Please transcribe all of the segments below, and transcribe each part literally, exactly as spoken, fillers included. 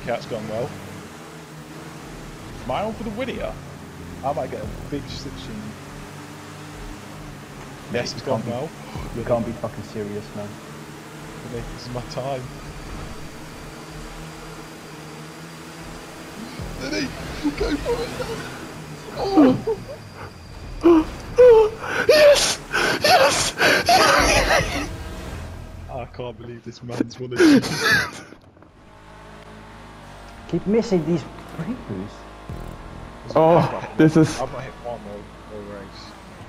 That's gone well. Am I on for the win here? I might get a big sixteen. Yes, it's gone well. You can't be fucking serious, man. This is my time. Lenny, go for it. Oh. Yes! Yes! I can't believe this man's won it. Keep missing these breakthroughs. Oh, this is... I've not hit one all, all race.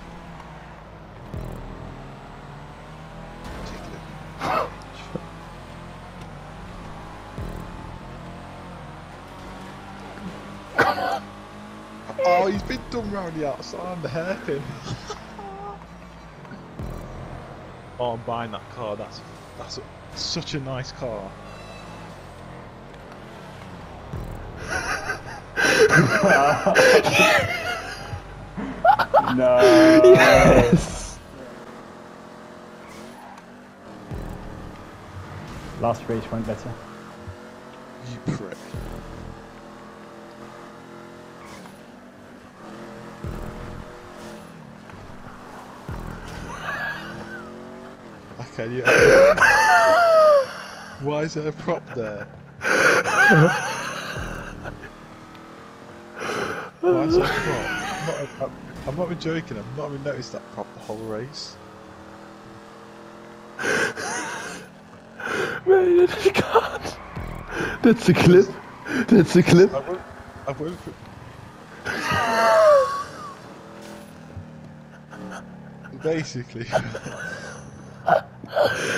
Come on! Oh, he's been done round the outside, the hairpin. Oh, I'm buying that car. That's that's a, such a nice car. No. Yes! Last race went better. You prick. Okay, yeah. Why is there a prop there? Why is there a prop? I'm not, I'm, I'm not even joking, I've not even noticed that prop the whole race. Man, I can't. That's a clip. That's a clip. I won't, I won't put... Basically...